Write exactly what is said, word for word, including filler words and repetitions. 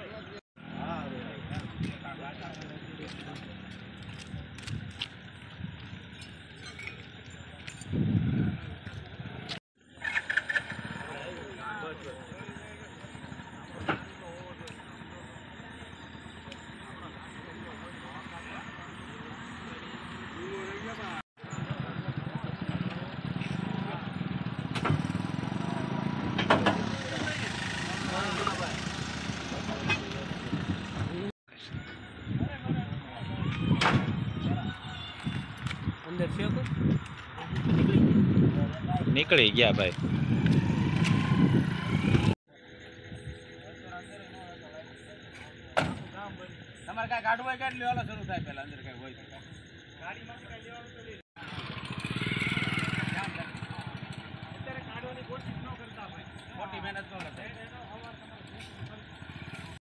अंदर से को નીકળી ગયા ભાઈ. તમારે કાંઈ કાઢવું હોય કાઢ લ્યો, શરૂ થાય પહેલા અંદર કાંઈ હોય.